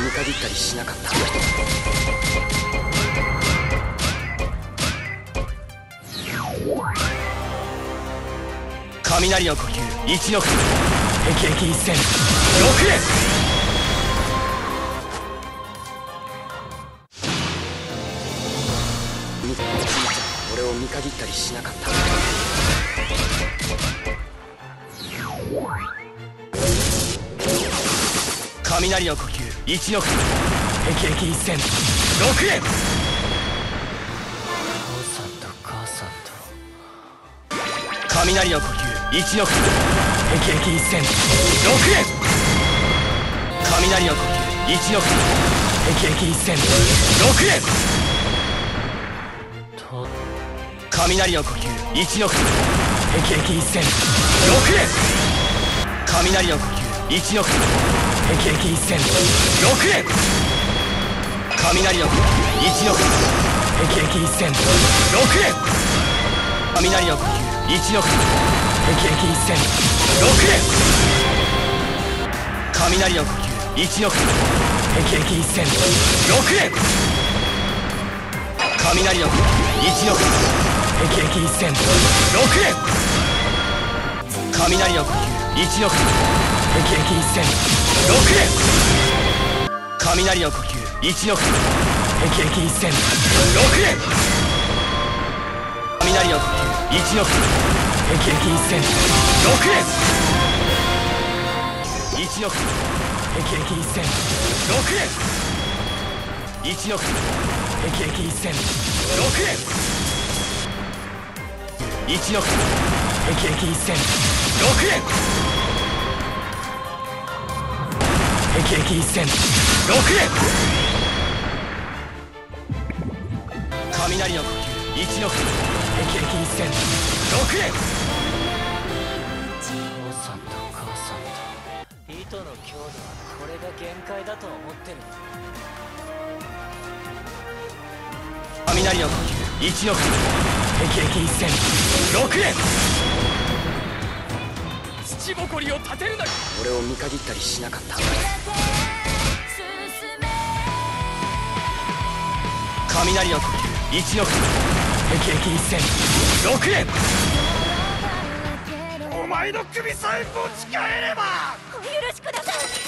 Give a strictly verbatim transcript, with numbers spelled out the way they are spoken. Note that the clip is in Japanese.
見限ったりしなかった。雷の呼吸一の霹靂一閃六連。みちみちゃん俺を見限ったりしなかった。雷の呼吸一の霹靂一閃六連。父さんと母さんと。雷の呼吸一の霹靂一閃六連。雷の呼吸一の霹靂一閃六連。雷の呼吸一の霹靂一閃六連。雷の呼吸一の霹靂一閃六連。雷の呼吸一の霹靂一閃六連。雷の呼吸一の霹靂一閃六連。雷の呼吸一の霹靂一閃六連。雷の呼吸一の霹靂一閃六連。雷の呼吸一の霹靂一閃六連。雷の呼吸一の霹靂一閃六連。雷の呼吸一の霹靂一閃六連。一の霹靂一閃六連。一の霹靂一閃六連。一の霹靂一閃六連。霹靂一閃六連。雷の呼吸一の霹靂一閃六連。父さんと母さんと。糸の強度はこれが限界だと思ってる。雷の呼吸一の霹靂一閃六連。土ぼこりを立てるな。俺を見限ったりしなかった。雷の呼吸一の霹靂一閃六連。お前の首さえ持ち帰れば。お許しください。